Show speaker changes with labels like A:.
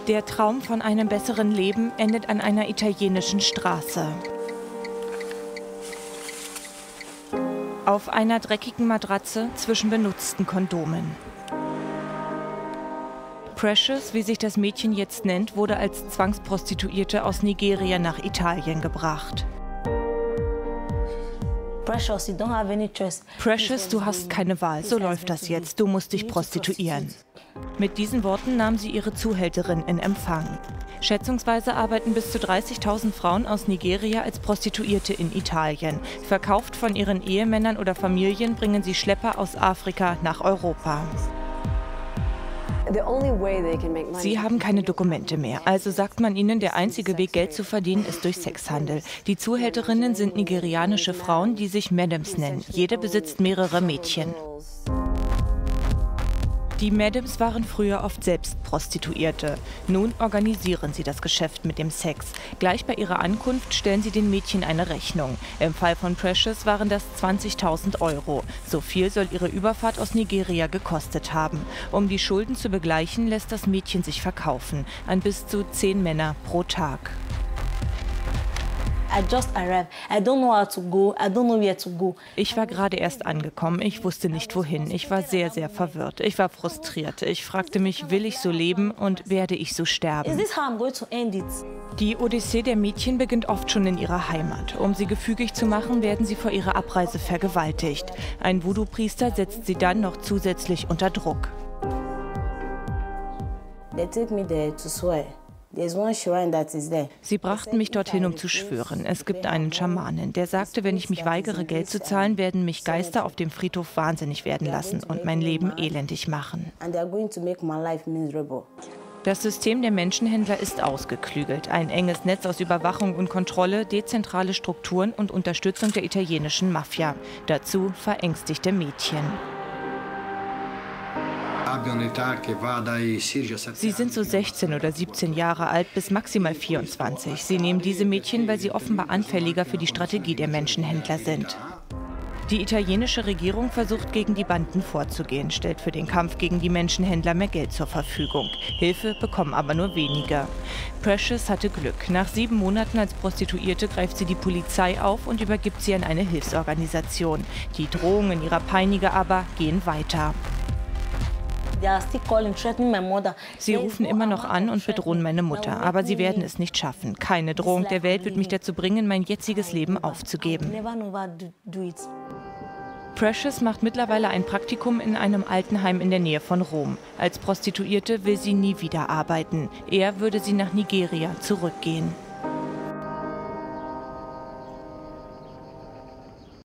A: Der Traum von einem besseren Leben endet an einer italienischen Straße. Auf einer dreckigen Matratze zwischen benutzten Kondomen. Precious, wie sich das Mädchen jetzt nennt, wurde als Zwangsprostituierte aus Nigeria nach Italien gebracht. Precious, du hast keine Wahl, so läuft das jetzt, du musst dich prostituieren. Mit diesen Worten nahm sie ihre Zuhälterin in Empfang. Schätzungsweise arbeiten bis zu 30.000 Frauen aus Nigeria als Prostituierte in Italien. Verkauft von ihren Ehemännern oder Familien bringen sie Schlepper aus Afrika nach Europa. Sie haben keine Dokumente mehr, also sagt man ihnen, der einzige Weg, Geld zu verdienen, ist durch Sexhandel. Die Zuhälterinnen sind nigerianische Frauen, die sich Madams nennen. Jede besitzt mehrere Mädchen. Die Madams waren früher oft selbst Prostituierte. Nun organisieren sie das Geschäft mit dem Sex. Gleich bei ihrer Ankunft stellen sie den Mädchen eine Rechnung. Im Fall von Precious waren das 20.000 €. So viel soll ihre Überfahrt aus Nigeria gekostet haben. Um die Schulden zu begleichen, lässt das Mädchen sich verkaufen. An bis zu 10 Männer pro Tag. Ich war gerade erst angekommen, ich wusste nicht wohin. Ich war sehr, sehr verwirrt. Ich war frustriert. Ich fragte mich, will ich so leben und werde ich so sterben? Die Odyssee der Mädchen beginnt oft schon in ihrer Heimat. Um sie gefügig zu machen, werden sie vor ihrer Abreise vergewaltigt. Ein Voodoo-Priester setzt sie dann noch zusätzlich unter Druck. Sie brachten mich dorthin, um zu schwören. Es gibt einen Schamanen, der sagte, wenn ich mich weigere, Geld zu zahlen, werden mich Geister auf dem Friedhof wahnsinnig werden lassen und mein Leben elendig machen. Das System der Menschenhändler ist ausgeklügelt. Ein enges Netz aus Überwachung und Kontrolle, dezentrale Strukturen und Unterstützung der italienischen Mafia. Dazu verängstigte Mädchen. Sie sind so 16 oder 17 Jahre alt bis maximal 24. Sie nehmen diese Mädchen, weil sie offenbar anfälliger für die Strategie der Menschenhändler sind. Die italienische Regierung versucht, gegen die Banden vorzugehen, stellt für den Kampf gegen die Menschenhändler mehr Geld zur Verfügung. Hilfe bekommen aber nur wenige. Precious hatte Glück. Nach 7 Monaten als Prostituierte greift sie die Polizei auf und übergibt sie an eine Hilfsorganisation. Die Drohungen ihrer Peiniger aber gehen weiter. Sie rufen immer noch an und bedrohen meine Mutter, aber sie werden es nicht schaffen. Keine Drohung der Welt wird mich dazu bringen, mein jetziges Leben aufzugeben. Precious macht mittlerweile ein Praktikum in einem Altenheim in der Nähe von Rom. Als Prostituierte will sie nie wieder arbeiten. Er würde sie nach Nigeria zurückgehen.